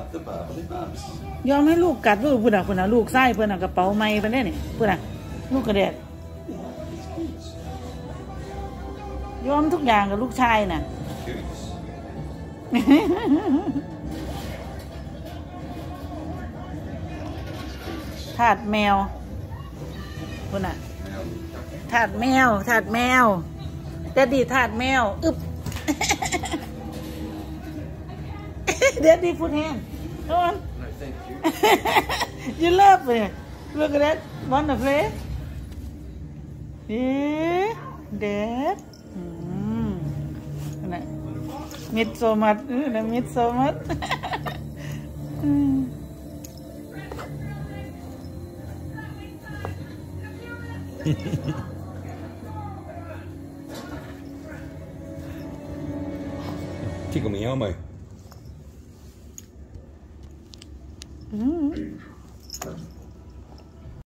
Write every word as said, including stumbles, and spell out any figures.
ยอมให้ลูกกัดลูกเพื่อนอ่ะเพื่อนอ่ะลูกไส้เพื่อนอ่ะกระเป๋าไม้เพื่อนเนี่ยนี่เพื่อนอ่ะลูกกระเด็ดยอมทุกอย่างกับลูกชายน่ะถาดแมวเพื่อนอ่ะถาดแมวถาดแมวแต่ดีถาดแมวอึบเด็ดดีพูดแห้งโดน you love it look at that want to play yeah dad อืมนะ miss so much นะ miss so much Tickle me elmo. Mm-hmm.